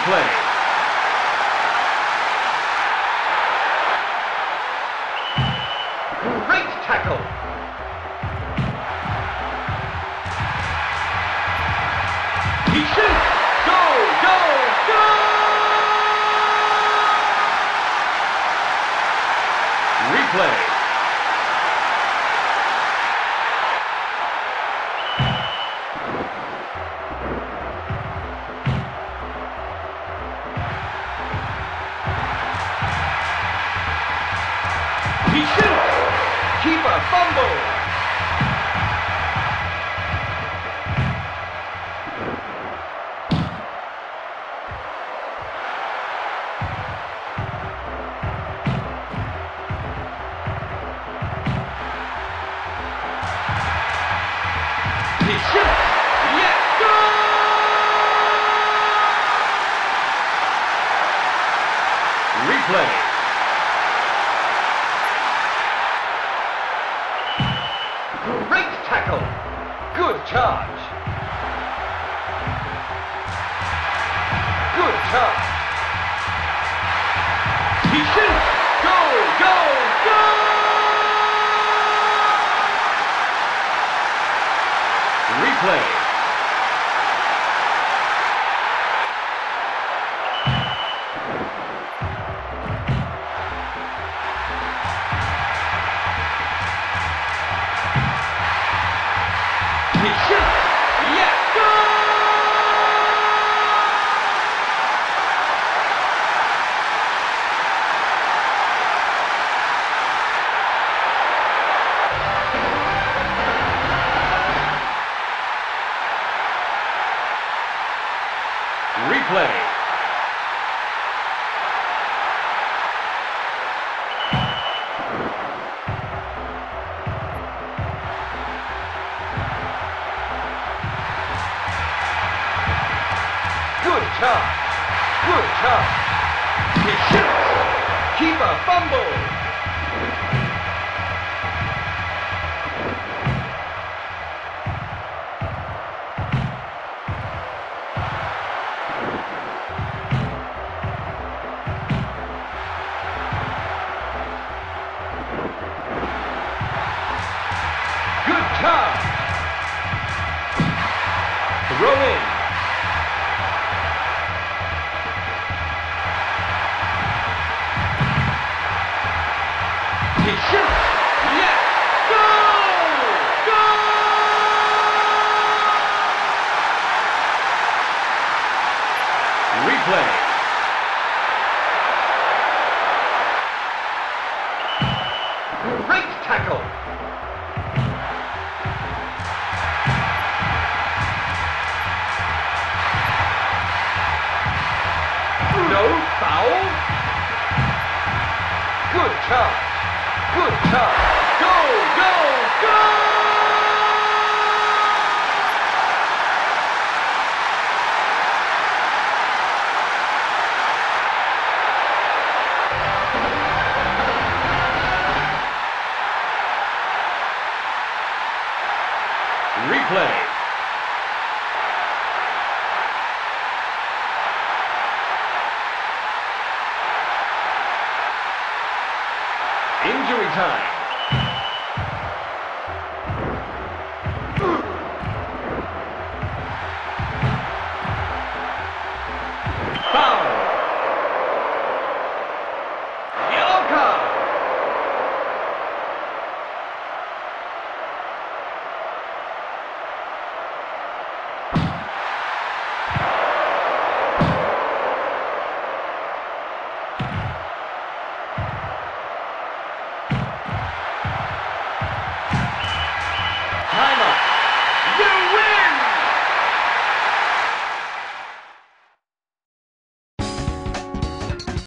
Replay. Great tackle. He shoots. Go, go, go! Replay. He shoots! Keeper fumble! He shoots! Yes! Goal! Replay. Great tackle. Good charge. Good charge. He shoots. Go, go, go! Replay. He shoots! Yes! Goal! Replay. Good charge. Good charge. He shoots. Keeper fumble. Good charge. Throw in. He shoots! Yes! Goal! Goal! Replay. Great tackle. No foul. Good charge. Good charge. Go, go, go! Replay. Injury time.